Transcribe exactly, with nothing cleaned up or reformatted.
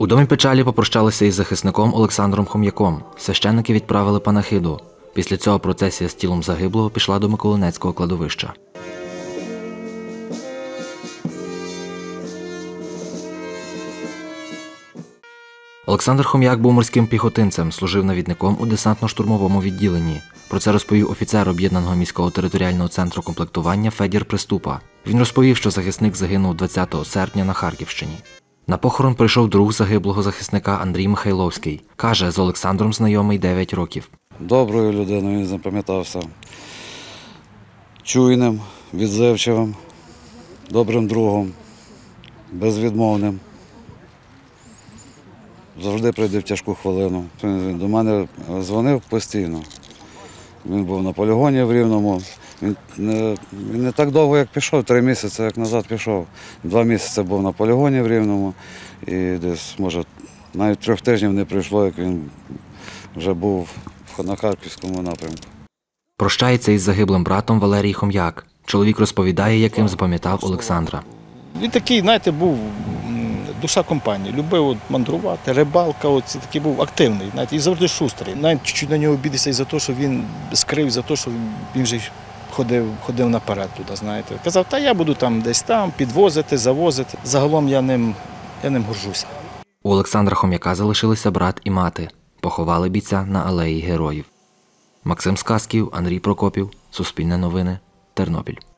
У домі печалі попрощалися із захисником Олександром Хом'яком. Священники відправили панахиду. Після цього процесія з тілом загиблого пішла до Миколинецького кладовища. Олександр Хом'як був морським піхотинцем, служив навідником у десантно-штурмовому відділенні. Про це розповів офіцер Об'єднаного міського територіального центру комплектування Федір Приступа. Він розповів, що захисник загинув двадцятого серпня на Харківщині. На похорон прийшов друг загиблого захисника Андрій Михайловський. Каже, з Олександром знайомий дев'ять років. Доброю людиною він запам'ятався. Чуйним, відзивчивим, добрим другом, безвідмовним. Завжди прийде в тяжку хвилину. Він до мене дзвонив постійно. Він був на полігоні в Рівному. Він не, він не так довго, як пішов, три місяці, як назад пішов. Два місяці був на полігоні в Рівному. І десь, може, навіть трьох тижнів не пройшло, як він вже був на Харківському напрямку. Прощається із загиблим братом Валерій Хом'як. Чоловік розповідає, яким запам'ятав Олександра. Він такий, знаєте, був душа компанії, любив от мандрувати, рибалка, оці, такий був активний, знаєте, і завжди шустрий. Навіть чуть-чуть на нього обідався і за те, що він скрив, за те, що він вже ходив, ходив наперед туди, знаєте. Казав, та я буду там десь там, підвозити, завозити. Загалом я ним, я ним горжуся. У Олександра Хом'яка залишилися брат і мати. Поховали бійця на алеї Героїв. Максим Сказків, Андрій Прокопів, Суспільне новини, Тернопіль.